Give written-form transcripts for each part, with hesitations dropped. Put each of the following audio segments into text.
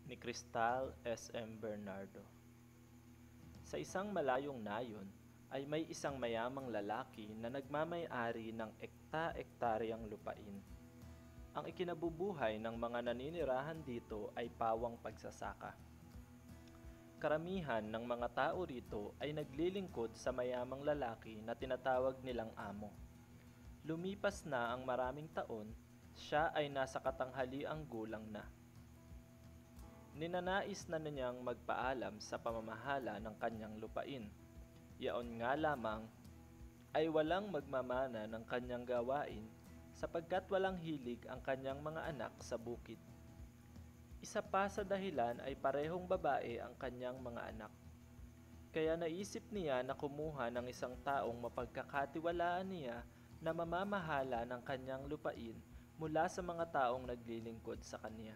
Ni Kristal S.M. Bernardo. Sa isang malayong nayon ay may isang mayamang lalaki na nagmamay-ari ng ekta-ektaryang lupain. Ang ikinabubuhay ng mga naninirahan dito ay pawang pagsasaka. Karamihan ng mga tao rito ay naglilingkod sa mayamang lalaki na tinatawag nilang amo. Lumipas na ang maraming taon, siya ay nasa katanghaliang gulang na. Ninanais na niyang magpaalam sa pamamahala ng kanyang lupain. Yaon nga lamang ay walang magmamana ng kanyang gawain sapagkat walang hilig ang kanyang mga anak sa bukid. Isa pa sa dahilan ay parehong babae ang kanyang mga anak. Kaya naisip niya na kumuha ng isang taong mapagkakatiwalaan niya na mamamahala ng kanyang lupain mula sa mga taong naglilingkod sa kanya.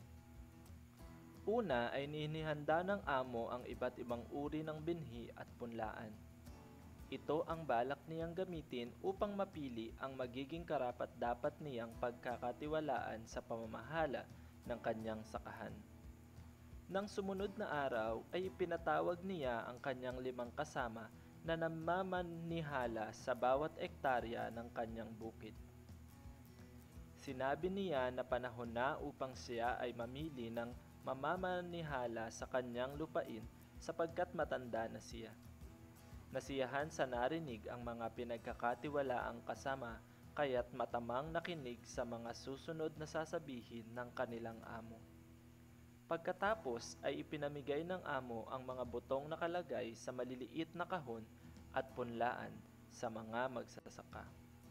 Una ay inihanda ng amo ang iba't ibang uri ng binhi at punlaan. Ito ang balak niyang gamitin upang mapili ang magiging karapat-dapat niyang pagkakatiwalaan sa pamamahala ng kanyang sakahan. Nang sumunod na araw ay ipinatawag niya ang kanyang 5 kasama na namamanihala sa bawat ektarya ng kanyang bukid. Sinabi niya na panahon na upang siya ay mamili ng mamamanihala sa kanyang lupain sapagkat matanda na siya. Nasiyahan sa narinig ang mga pinagkakatiwalaang kasama kaya't matamang nakinig sa mga susunod na sasabihin ng kanilang amo. Pagkatapos ay ipinamigay ng amo ang mga butong nakalagay sa maliliit na kahon at punlaan sa mga magsasaka.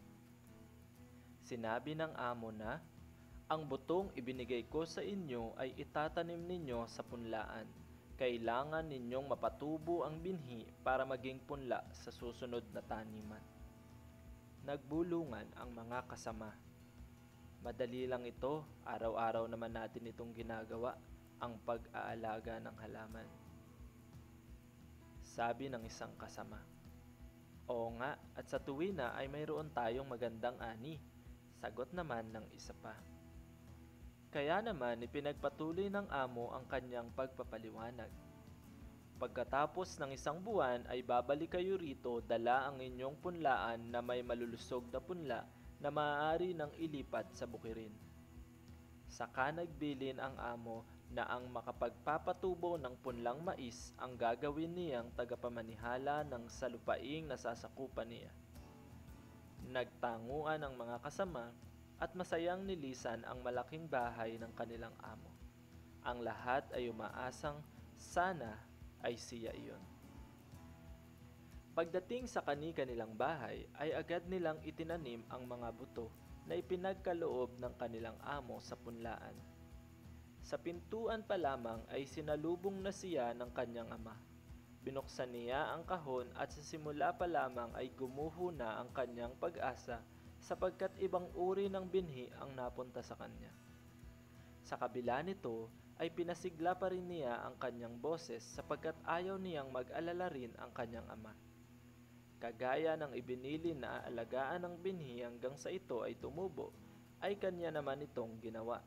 Sinabi ng amo na, "Ang butong ibinigay ko sa inyo ay itatanim ninyo sa punlaan. Kailangan ninyong mapatubo ang binhi para maging punla sa susunod na taniman." Nagbulungan ang mga kasama. Madali lang ito, araw-araw naman natin itong ginagawa, ang pag-aalaga ng halaman. Sabi ng isang kasama. Oo nga, at sa tuwina ay mayroon tayong magandang ani. Sagot naman ng isa pa. Kaya naman ipinagpatuloy ng amo ang kanyang pagpapaliwanag. Pagkatapos ng 1 buwan ay babalik kayo rito dala ang inyong punlaan na may malulusog na punla na maaari nang ilipat sa bukirin. Saka nagbilin ang amo na ang makapagpapatubo ng punlang mais ang gagawin niyang tagapamanihala ng salupaing nasasakupan niya. Nagtanguan ang mga kasama at masayang nilisan ang malaking bahay ng kanilang amo. Ang lahat ay umaasang sana ay siya iyon. Pagdating sa kani-kanilang bahay ay agad nilang itinanim ang mga buto na ipinagkaloob ng kanilang amo sa punlaan. Sa pintuan pa lamang ay sinalubong na siya ng kanyang ama. Binuksan niya ang kahon at sa simula pa lamang ay gumuho na ang kanyang pag-asa sapagkat ibang uri ng binhi ang napunta sa kanya. Sa kabila nito ay pinasigla pa rin niya ang kanyang boses sapagkat ayaw niyang mag-alala rin ang kanyang ama. Kagaya ng ibinili na aalagaan ng binhi hanggang sa ito ay tumubo, ay kanya naman itong ginawa.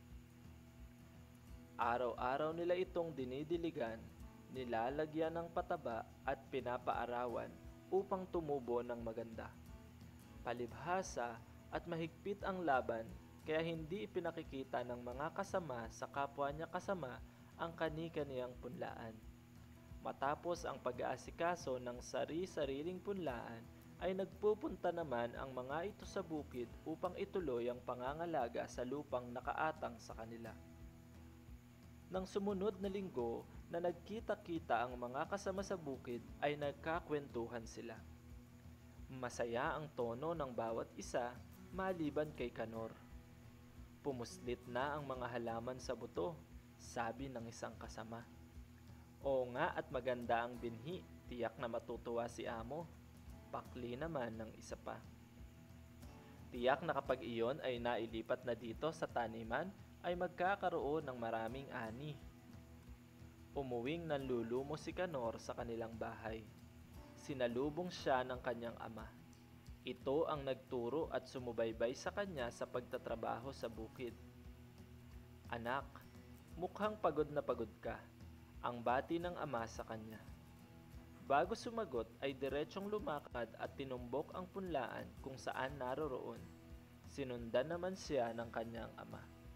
Araw-araw nila itong dinidiligan, nilalagyan ng pataba at pinapaarawan upang tumubo ng maganda. Palibhasa at mahigpit ang laban kaya hindi ipinakikita ng mga kasama sa kapwa niya kasama ang kani-kaniyang punlaan. Matapos ang pag-aasikaso ng sari-sariling punlaan ay nagpupunta naman ang mga ito sa bukid upang ituloy ang pangangalaga sa lupang nakaatang sa kanila. Nang sumunod na linggo na nagkita-kita ang mga kasama sa bukid ay nagkakwentuhan sila. Masaya ang tono ng bawat isa maliban kay Kanor. Pumuslit na ang mga halaman sa buto, sabi ng isang kasama. Oo nga at maganda ang binhi, tiyak na matutuwa si amo. Pakli naman ng isa pa. Tiyak na kapag iyon ay nailipat na dito sa taniman, ay magkakaroon ng maraming ani. Umuwing nanlulumo si Kanor sa kanilang bahay. Sinalubong siya ng kanyang ama. Ito ang nagturo at sumubaybay sa kanya sa pagtatrabaho sa bukid. Anak, Mukhang pagod na pagod ka, ang bati ng ama sa kanya. Bago sumagot ay diretsong lumakad at tinumbok ang punlaan kung saan naroroon. Sinundan naman siya ng kanyang ama.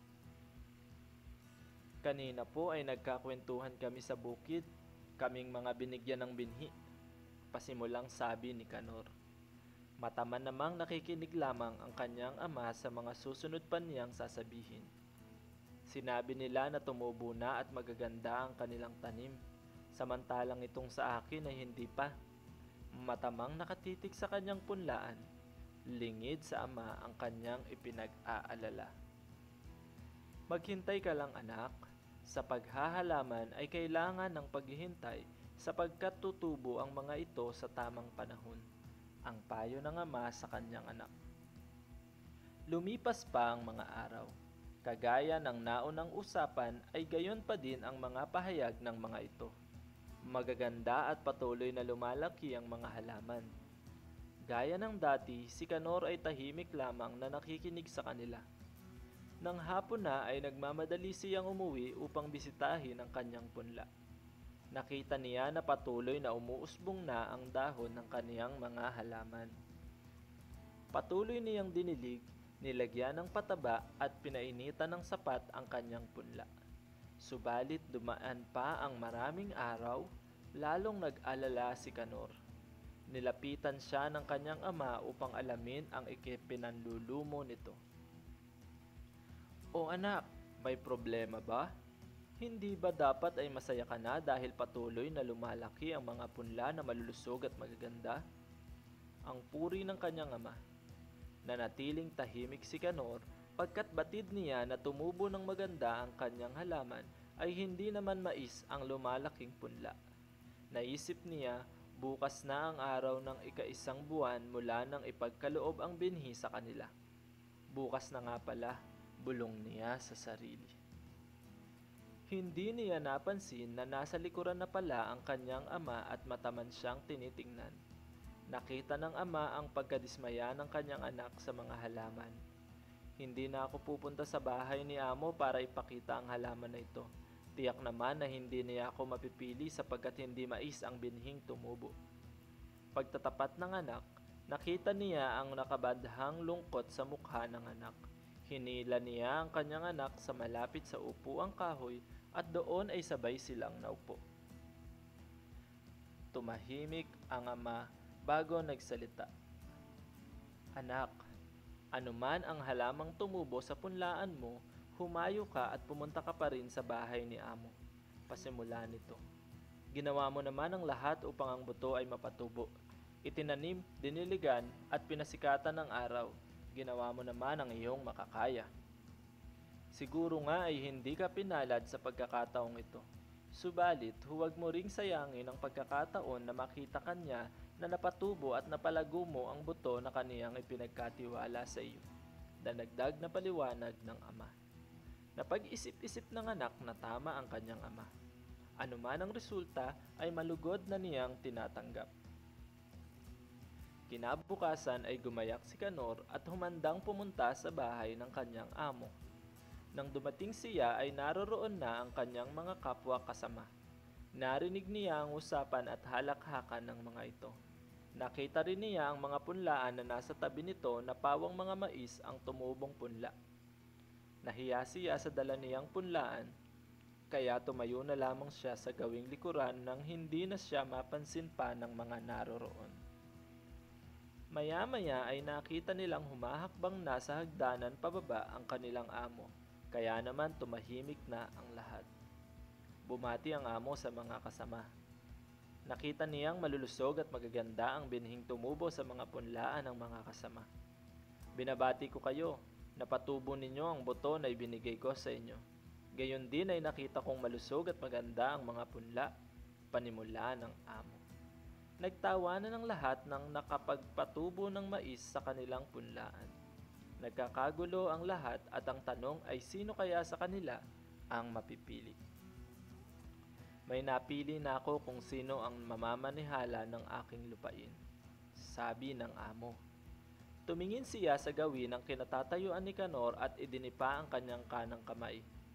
Kanina po ay nagkakwentuhan kami sa bukid, kaming mga binigyan ng binhi. Pasimulang sabi ni Kanor. Mataman namang nakikinig lamang ang kanyang ama sa mga susunod pa niyang sasabihin. Sinabi nila na tumubo na at magaganda ang kanilang tanim, samantalang itong sa akin ay hindi pa. Matamang nakatitig sa kanyang punlaan, lingid sa ama ang kanyang ipinag-aalala. Maghintay ka lang anak, sa paghahalaman ay kailangan ng paghihintay sapagkat tutubo ang mga ito sa tamang panahon. Ang payo ng ama sa kanyang anak. Lumipas pa ang mga araw. Kagaya ng naunang usapan ay gayon pa din ang mga pahayag ng mga ito. Magaganda at patuloy na lumalaki ang mga halaman. Gaya ng dati, si Kanor ay tahimik lamang na nakikinig sa kanila. Nang hapon na ay nagmamadali siyang umuwi upang bisitahin ang kanyang punla. Nakita niya na patuloy na umuusbong na ang dahon ng kaniyang mga halaman. Patuloy niyang dinilig, nilagyan ng pataba at pinainitan ng sapat ang kanyang punla. Subalit dumaan pa ang maraming araw, lalong nag-alala si Kanor. Nilapitan siya ng kanyang ama upang alamin ang ikipinanlulumo nito. O anak, may problema ba? Hindi ba dapat ay masaya ka na dahil patuloy na lumalaki ang mga punla na malulusog at magaganda? Ang puri ng kanyang ama. Nanatiling tahimik si Kanor pagkat batid niya na tumubo ng maganda ang kanyang halaman ay hindi naman mais ang lumalaking punla. Naisip niya bukas na ang araw ng ika-isang buwan mula nang ipagkaloob ang binhi sa kanila. Bukas na nga pala, bulong niya sa sarili. Hindi niya napansin na nasa likuran na pala ang kanyang ama at mataman siyang tinitingnan. Nakita ng ama ang pagkadismaya ng kanyang anak sa mga halaman. Hindi na ako pupunta sa bahay ni amo para ipakita ang halaman na ito. Tiyak naman na hindi niya ako mapipili sapagkat hindi mais ang binhing tumubo. Pagtatapat ng anak, nakita niya ang nakabadhang lungkot sa mukha ng anak. Hinila niya ang kanyang anak sa malapit sa upuang kahoy at doon ay sabay silang naupo. Tumahimik ang ama bago nagsalita. Anak, anuman ang halamang tumubo sa punlaan mo, humayo ka at pumunta ka pa rin sa bahay ni amo. Pasimula nito. Ginawa mo naman ang lahat upang ang buto ay mapatubo. Itinanim, diniligan at pinasikatan ng araw. Ginawa mo naman ang iyong makakaya. Siguro nga ay hindi ka pinalad sa pagkakataong ito. Subalit, huwag mo ring sayangin ang pagkakataon na makita kanya na napatubo at napalago mo ang buto na kaniyang ipinagkatiwala sa iyo. Danagdag na paliwanag ng ama. Napag-isip-isip ng anak na tama ang kanyang ama. Anuman ang resulta ay malugod na niyang tinatanggap. Kinabukasan ay gumayak si Kanor at humandang pumunta sa bahay ng kanyang amo. Nang dumating siya ay naroroon na ang kanyang mga kapwa kasama. Narinig niya ang usapan at halakhakan ng mga ito. Nakita rin niya ang mga punlaan na nasa tabi nito na pawang mga mais ang tumubong punla. Nahiya siya sa dala niyang punlaan, kaya tumayo na lamang siya sa gawing likuran nang hindi na siya mapansin pa ng mga naroroon. Maya-maya ay nakita nilang humahakbang na sa hagdanan pababa ang kanilang amo. Kaya naman tumahimik na ang lahat. Bumati ang amo sa mga kasama. Nakita niyang malulusog at magaganda ang binhing tumubo sa mga punlaan ng mga kasama. Binabati ko kayo, napatubo ninyo ang buto na ibinigay ko sa inyo. Gayon din ay nakita kong malusog at maganda ang mga punla, panimula ng amo. Nagtawanan ng lahat ng nakapagpatubo ng mais sa kanilang punlaan. Nagkakagulo ang lahat at ang tanong ay sino kaya sa kanila ang mapipili. May napili na ako kung sino ang mamamanihala ng aking lupain, sabi ng amo. Tumingin siya sa gawin ng kinatatayuan ni Kanor at idinipa ang kanyang kanang kamay.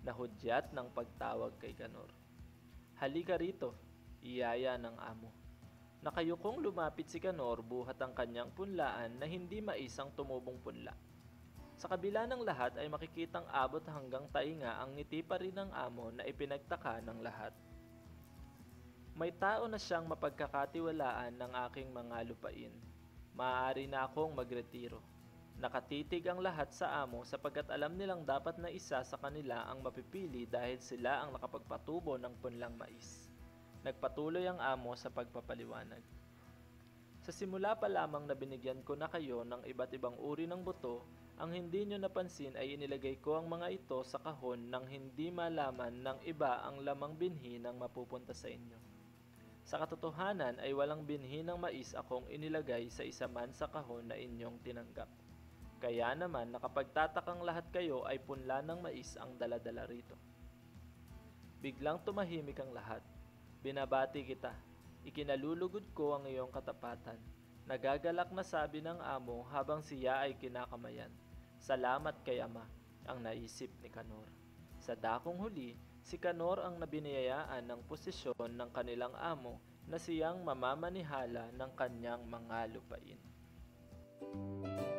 nahudyat ng pagtawag kay Kanor. "Halika rito," iyaya ng amo. Nakayukong lumapit si Kanor buhat ang kanyang punlaan na hindi maisang tumubong punla. Sa kabila ng lahat ay makikitang abot hanggang tainga ang ngiti pa rin ng amo na ipinagtaka ng lahat. "May tao na siyang mapagkakatiwalaan ng aking mga lupain. Maaari na akong magretiro." Nakatitig ang lahat sa amo sapagkat alam nilang dapat na isa sa kanila ang mapipili dahil sila ang nakapagpatubo ng punlang mais. Nagpatuloy ang amo sa pagpapaliwanag. "Sa simula pa lamang na binigyan ko na kayo ng iba't ibang uri ng buto, ang hindi nyo napansin ay inilagay ko ang mga ito sa kahon nang hindi malaman ng iba ang lamang binhi ng mapupunta sa inyo. Sa katotohanan ay walang binhi ng mais akong inilagay sa isa man sa kahon na inyong tinanggap. Kaya naman nakapagtatakang lahat kayo ay punla ng mais ang daladala rito." Biglang tumahimik ang lahat. "Binabati kita. Ikinalulugod ko ang iyong katapatan." Nagagalak na sabi ng amo habang siya ay kinakamayan. "Salamat kay Ama," ang naisip ni Kanor. Sa dakong huli, si Kanor ang nabiniyayaan ng posisyon ng kanilang amo na siyang mamamanihala ng kanyang mga lupain.